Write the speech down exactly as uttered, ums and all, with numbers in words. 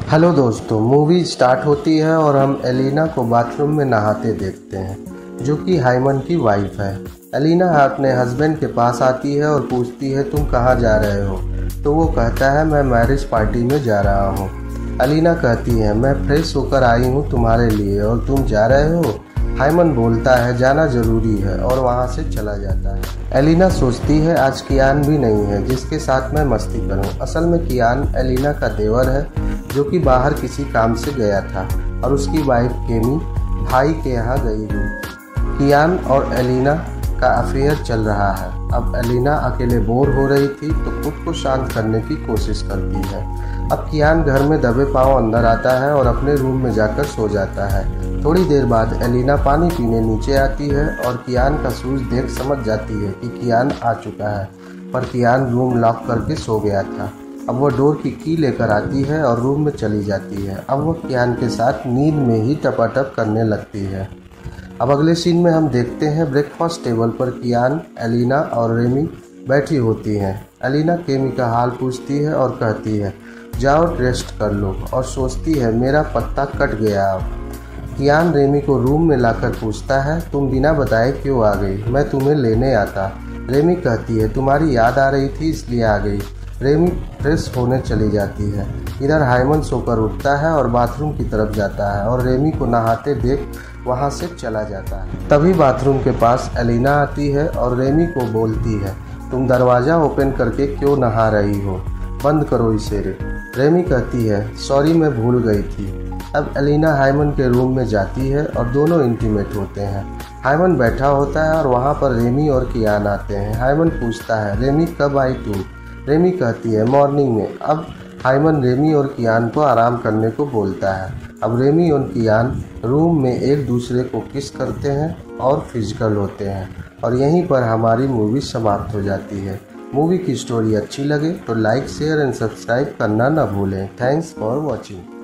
Hello दोस्तों, movie start होती है और हम एलिना को बाथरूम में नहाते देखते हैं, जो कि हाइमन की वाइफ है। एलिना अपने हस्बैंड के पास आती है और पूछती है, तुम कहाँ जा रहे हो? तो वो कहता है, मैं मैरिज पार्टी में जा रहा हूँ। एलिना कहती है, मैं फ्रेश होकर आई हूँ तुम्हारे लिए और तुम जा रहे हो? हाइमन बोलता है, जाना जरूरी है, और वहाँ से चला जाता है। एलिना सोचती है, आज कियान भी नहीं है जिसके साथ मैं मस्ती करूं। असल में कियान एलिना का देवर है, जो कि बाहर किसी काम से गया था और उसकी वाइफ केमी भाई के यहाँ गई हुई। कियान और एलिना का अफेयर चल रहा है। अब एलिना अकेले बोर हो रही थी तो खुद को शांत करने की कोशिश करती है। अब कियान घर में दबे पांव अंदर आता है और अपने रूम में जाकर सो जाता है। थोड़ी देर बाद एलिना पानी पीने नीचे आती है और कियान का शूज देख समझ जाती है कि कियान आ चुका है, पर कियान रूम लॉक करके सो गया था। अब वह डोर की की लेकर आती है और रूम में चली जाती है। अब वह कियान के साथ नींद में ही टपाटप करने लगती है। अब अगले सीन में हम देखते हैं, ब्रेकफास्ट टेबल पर कियान, एलिना और रेमी बैठी होती हैं। एलिना केमी का हाल पूछती है और कहती है, जाओ रेस्ट कर लो, और सोचती है, मेरा पत्ता कट गया। अब कियान रेमी को रूम में लाकर पूछता है, तुम बिना बताए क्यों आ गई? मैं तुम्हें लेने आता। रेमी कहती है, तुम्हारी याद आ रही थी इसलिए आ गई। रेमी फ्रेश होने चली जाती है। इधर हाइमन सोकर उठता है और बाथरूम की तरफ जाता है और रेमी को नहाते देख वहां से चला जाता है। तभी बाथरूम के पास एलिना आती है और रेमी को बोलती है, तुम दरवाज़ा ओपन करके क्यों नहा रही हो? बंद करो इसे। रेमी कहती है, सॉरी मैं भूल गई थी। अब एलिना हाइमन के रूम में जाती है और दोनों इंटीमेट होते हैं। हाइमन बैठा होता है और वहाँ पर रेमी और कियान आते हैं। हाइमन पूछता है, रेमी कब आई तू? रेमी कहती है, मॉर्निंग में। अब हाइमन रेमी और कियान को आराम करने को बोलता है। अब रेमी और कियान रूम में एक दूसरे को किस करते हैं और फिजिकल होते हैं, और यहीं पर हमारी मूवी समाप्त हो जाती है। मूवी की स्टोरी अच्छी लगे तो लाइक, शेयर एंड सब्सक्राइब करना ना भूलें। Thanks for watching.